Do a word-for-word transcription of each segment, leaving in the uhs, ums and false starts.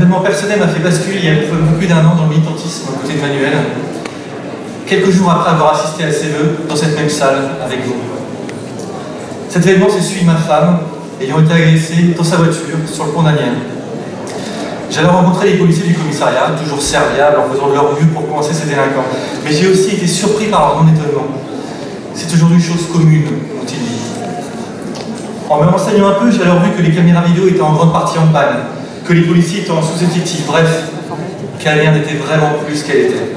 événement personnel m'a fait basculer il y a un peu plus d'un an dans le militantisme aux côtés de Manuel, quelques jours après avoir assisté à ses vœux dans cette même salle avec vous. Cet événement, c'est celui de ma femme, ayant été agressée dans sa voiture sur le pont d'Anières. J'allais rencontrer les policiers du commissariat, toujours serviables, en faisant de leur mieux pour coincer ces délinquants. Mais j'ai aussi été surpris par leur non-étonnement. C'est aujourd'hui une chose commune, ont-ils dit. En me renseignant un peu, j'ai alors vu que les caméras vidéo étaient en grande partie en panne, que les policiers étaient en sous-effectif, bref, qu'Anières n'était vraiment plus ce qu'elle était.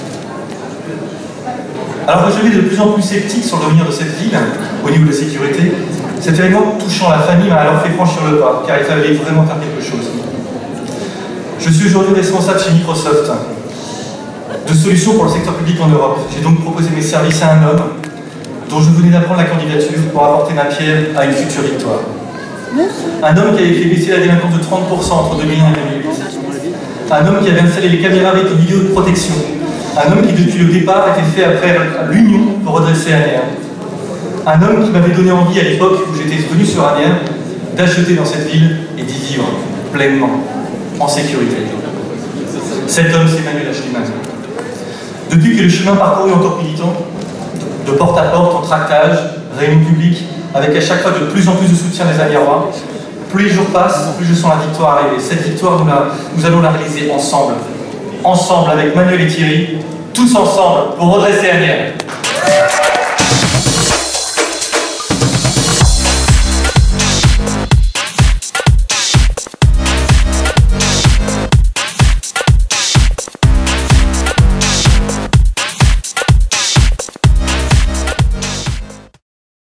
Alors que je devenais de plus en plus sceptique sur l'avenir de cette ville, au niveau de la sécurité, cet événement touchant la famille m'a alors fait franchir le pas, car il fallait vraiment faire quelque chose. Je suis aujourd'hui responsable chez Microsoft de solutions pour le secteur public en Europe. J'ai donc proposé mes services à un homme dont je venais d'apprendre la candidature pour apporter ma pierre à une future victoire. Un homme qui avait fait baisser la délinquance de trente pour cent entre deux mille un et deux mille huit. Un homme qui avait installé les caméras avec une vidéo de protection. Un homme qui, depuis le départ, était fait après l'Union pour redresser Anières. Un homme qui m'avait donné envie, à l'époque où j'étais venu sur Anières, d'acheter dans cette ville et d'y vivre pleinement, en sécurité. Cet homme, c'est Manuel Aeschlimann. Depuis que le chemin parcouru en tant que militant, de porte à porte, en tractage, réunions publiques, avec à chaque fois de plus en plus de soutien des Aniérois, plus les jours passent, plus je sens la victoire arriver. Cette victoire, nous, la, nous allons la réaliser ensemble. Ensemble, avec Manuel et Thierry, tous ensemble, pour redresser Anières.